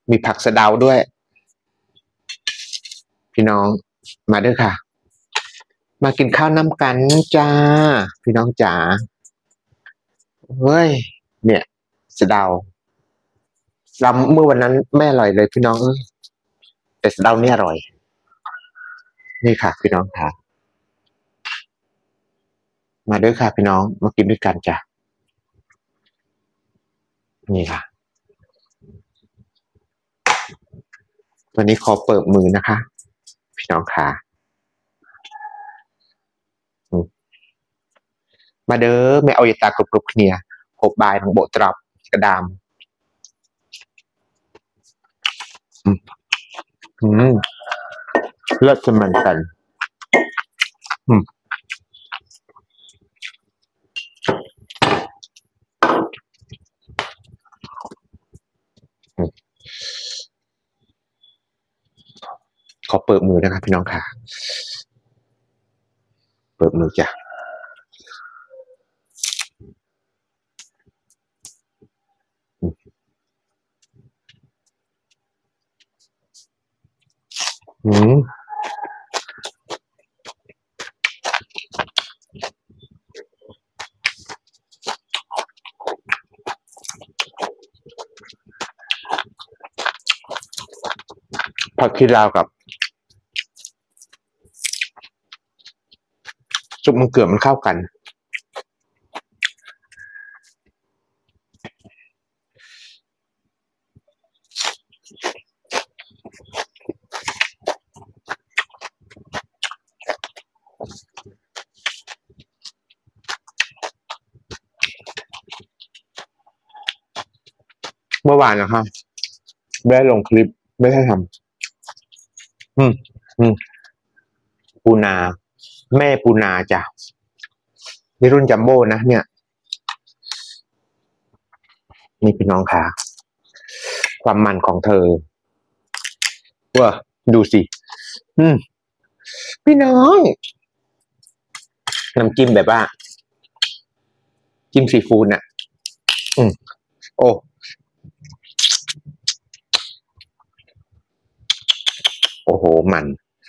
มีผักสะเดาด้วยพี่น้องมาด้วยค่ะมากินข้าวน้ำกันจ้าพี่น้องจ๋าเฮ้ยเนี่ยสะเดาเราเมื่อวันนั้นไม่อร่อยเลยพี่น้องแต่สะเดาเนี่ยอร่อยนี่ค่ะพี่น้องค่ะมาด้วยค่ะพี่น้องมากินด้วยกันจ้ะนี่ค่ะวันนี้ขอเปิดมือนะคะพี่น้องค่ะมาเด้อไม่เอาอย่าตากรุบๆเนี่ยหบบายของโบตรับกระดามเลิศสมันกันขอเปิดมือนะครับพี่น้องค่ะเปิดมือจ้ะผักชีลาวกับซุปมะเขือมันเข้ากันเมื่อวานนะครับไม่ได้ลงคลิปไม่ได้ทำปูนาแม่ปูนาจ้ะนี่รุ่นจัมโบ้นะเนี่ยนี่พี่น้องค่ะความมันของเธอว่าดูสิพี่น้องน้ำจิ้มแบบว่าจิ้มซีฟู้ดน่ะโอ้โอ้โหมัน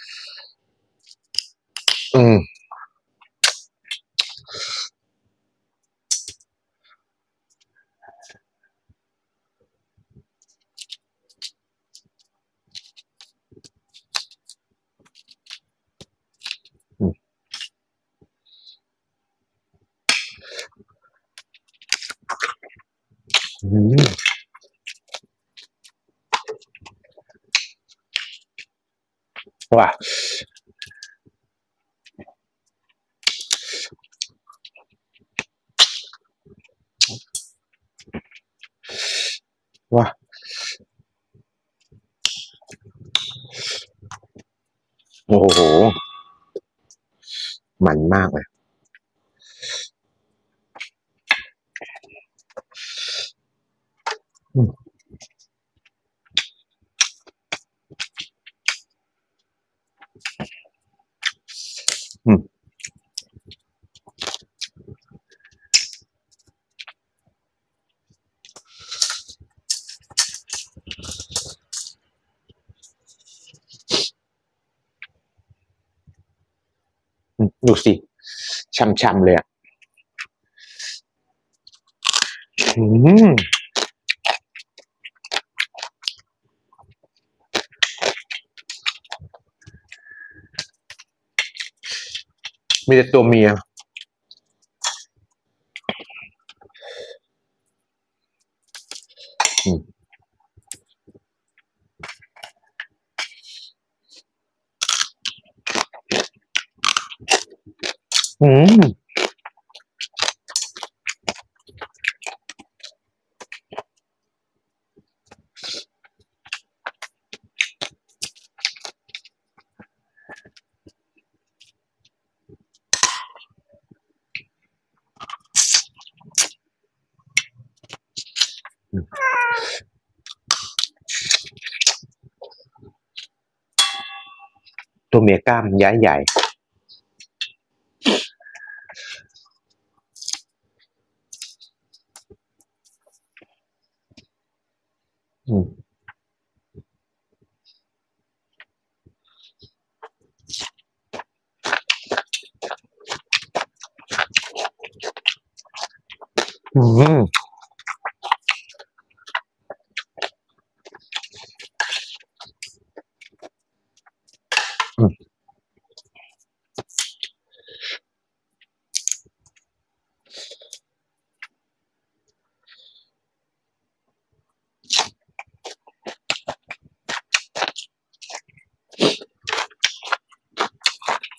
ว่าว่าโอ้โหมันมากเลยดูสิช่ำๆเลยอ่ะมีแต่ตัวเมียตัวเมียกล้ามย้ายใหญ่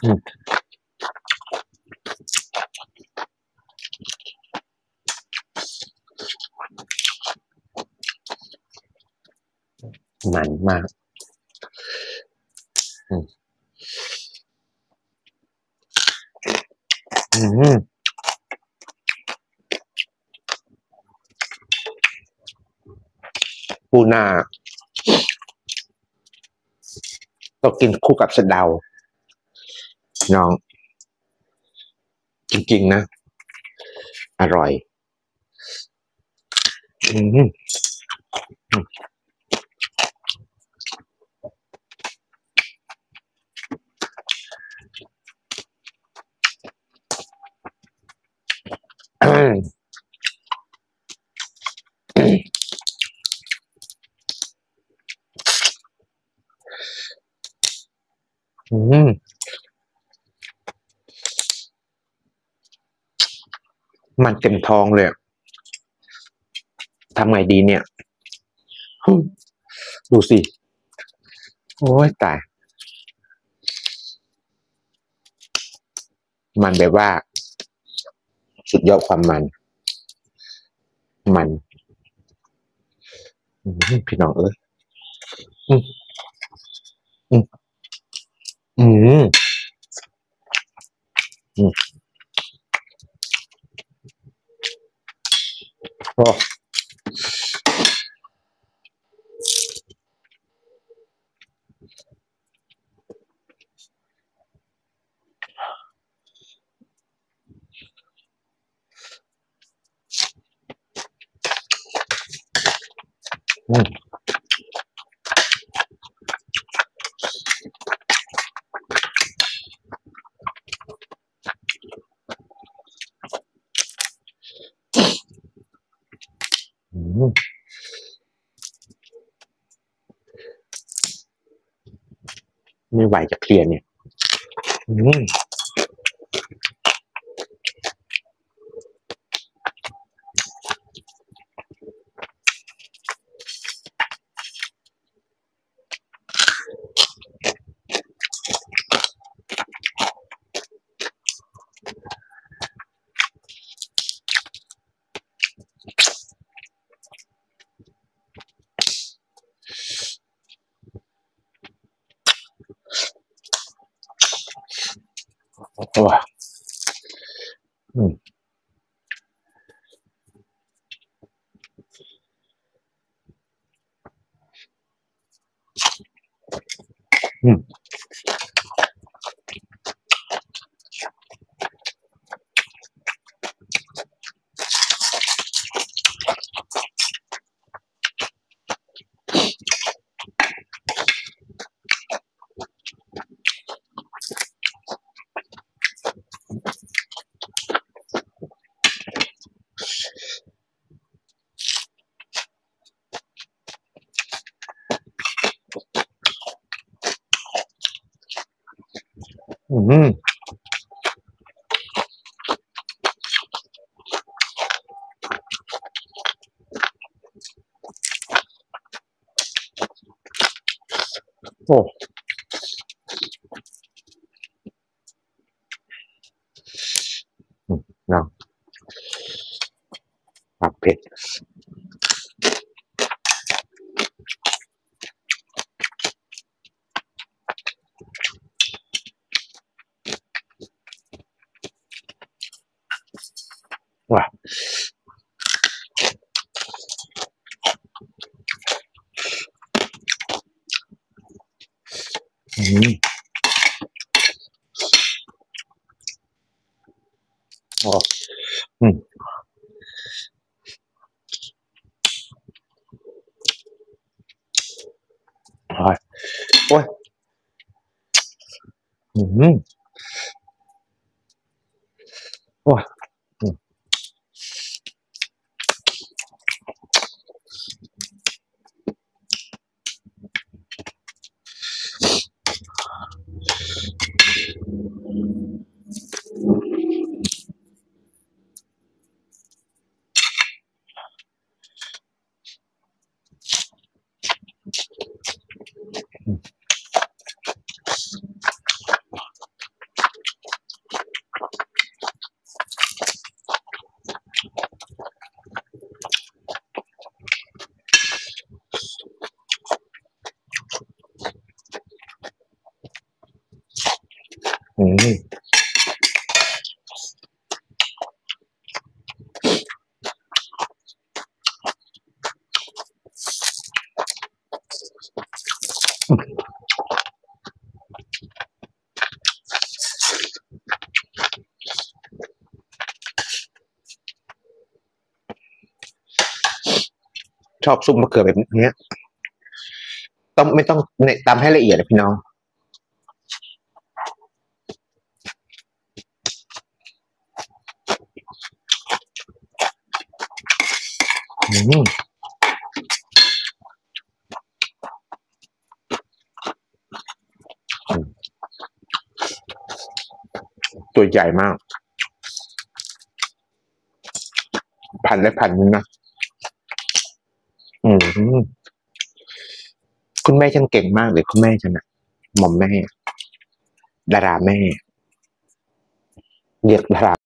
อืมมันมากอืมอืมปูนาต้องกินคู่กับสะเดาน้องจริงๆนะอร่อยอืมอืมมันเต็มท้องเลยทำไงดีเนี่ยดูสิโอ้ยตายมันแบบว่าสุดยอดความมันพี่น้องเอ้ยอืมอืมอืมอืมโอ้อืมอืมไม่ไหวจะเคลียร์เนี่ยอืมโอ้อืมอืมอืมโอ้อืมเนาะปรับเผ็ดว่ะอืมโอ้อืมอร่อยโอ้ยอืมโอ้ยอืมอืมชอบซุปมะเขือแบบนี้ต้องไม่ต้องเนี่ยตำให้ละเอียดนะพี่น้องอืมตัวใหญ่มากพันและพันนึงนะอืมคุณแม่ฉันเก่งมากเลยคุณแม่ฉันอะหม่อมแม่ดาราแม่เรียกดารา